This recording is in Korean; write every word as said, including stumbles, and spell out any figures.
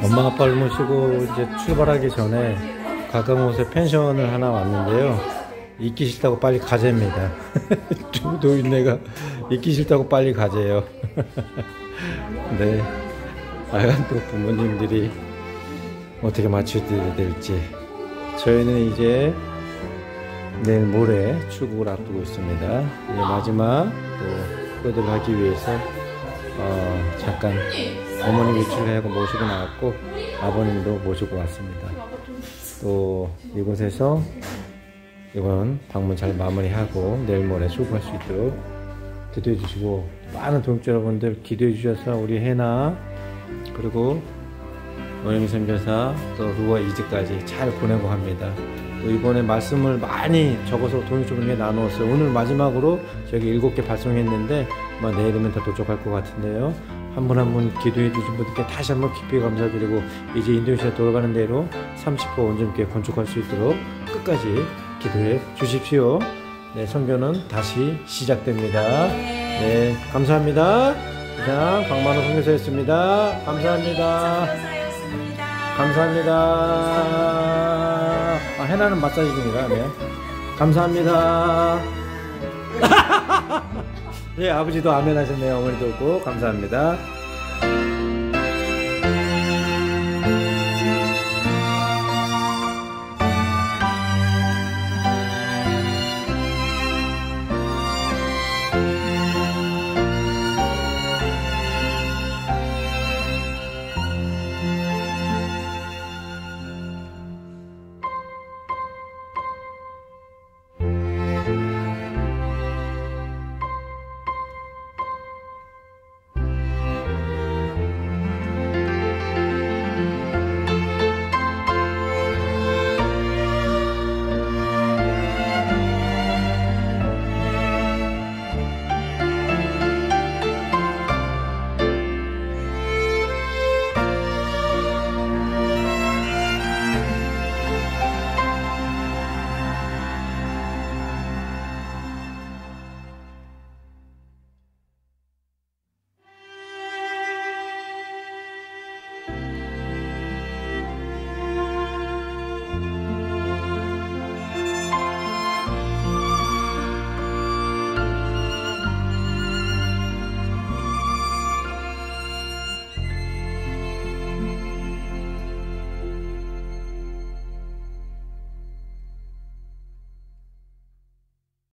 엄마 아빠를 모시고 이제 출발하기 전에 가까운 곳에 펜션을 하나 왔는데요. 있기 싫다고 빨리 가재입니다. 노인네가 있기 싫다고 빨리 가재요. 네, 하여간 또 부모님들이 어떻게 맞춰드려야 될지. 저희는 이제 내일 모레 출국을 앞두고 있습니다. 이제 마지막 또 효도를 하기 위해서 어, 잠깐 어머니 외출을 하고 모시고 나왔고 아버님도 모시고 왔습니다. 또 이곳에서 이번 방문 잘 마무리하고 내일 모레 출국할 수 있도록 기도해 주시고, 많은 동역자 여러분들 기도해 주셔서 우리 해나 그리고 노영희 선교사 또 루아 이즈까지 잘 보내고 합니다. 또 이번에 말씀을 많이 적어서 동역자분에게 나누었어요. 오늘 마지막으로 저기 일곱 개 발송했는데 아마 내일이면 다 도착할 것 같은데요. 한 분 한 분 기도해 주신 분들께 다시 한번 깊이 감사드리고, 이제 인도네시아 돌아가는 대로 삼십 호 온전케 건축할 수 있도록 끝까지 기도해 주십시오. 네, 선교는 다시 시작됩니다. 네, 감사합니다. 이상 박만호 선교사였습니다. 감사합니다. 감사합니다. 아, 해나는 마사지 중이라. 네. 감사합니다. 네, 아버지도 아멘 하셨네요. 어머니도 없고 감사합니다.